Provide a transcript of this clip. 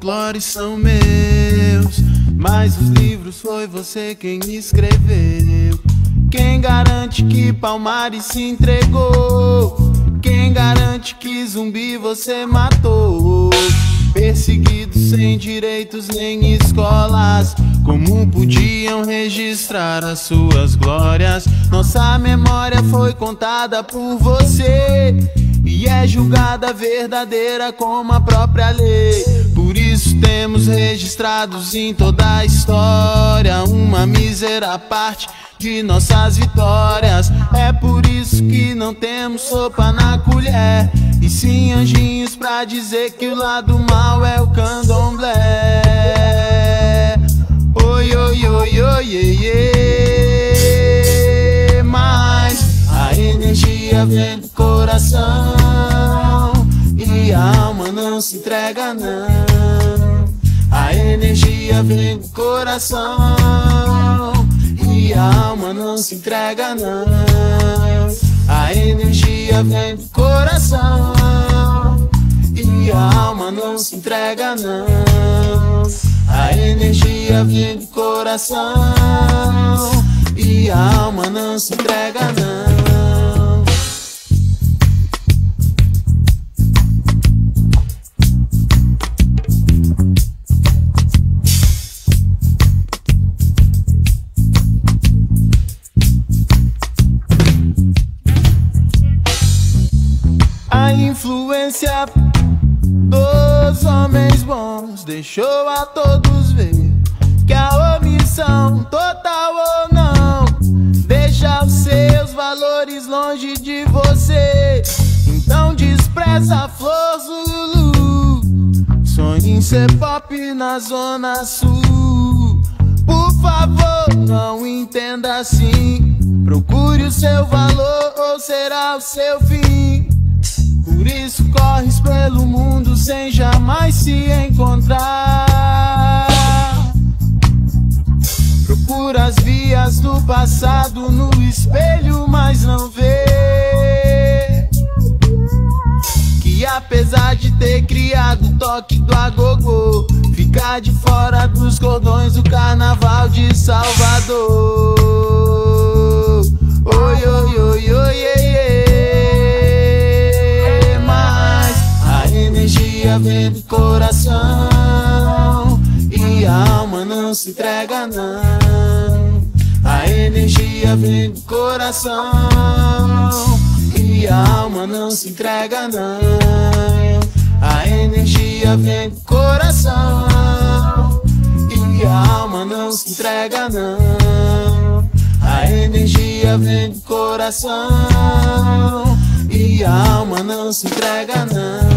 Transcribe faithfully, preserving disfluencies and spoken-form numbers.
folclores são meus, mas os livros foi você quem escreveu. Quem garante que Palmares se entregou? Quem garante que Zumbi você matou? Perseguidos sem direitos nem escolas, como podiam registrar as suas glórias? Nossa memória foi contada por você e é julgada verdadeira como a própria lei. Por isso temos registrados em toda a história uma mísera parte de nossas vitórias. É por isso que não temos sopa na colher, e sim anjinhos pra dizer que o lado mal é o candomblé. Oi, oi, oi, oi, oi, oi. Mas a energia vem do coração e a alma não se entrega não. A energia vem do coração e a alma não se entrega não. A energia vem do coração e a alma não se entrega não. A energia vem do coração e a alma não se entrega não. A influência dos homens bons deixou a todos ver que a omissão, total ou não, deixa os seus valores longe de você. Então despreza a flor Zulu, sonhe em ser pop na zona sul. Por favor, não entenda assim, procure o seu valor ou será o seu fim. Por isso corres pelo mundo sem jamais se encontrar. Procura as vias do passado no espelho, mas não vê que apesar de ter criado o toque do agogô, fica de fora dos cordões do carnaval de Salvador. Oi, oi, oi, oi, oi. A energia vem do coração e a alma não se entrega não. A energia vem do coração e a alma não se entrega não. A energia vem do coração e a alma não se entrega não. A energia vem do coração e a alma não se entrega não.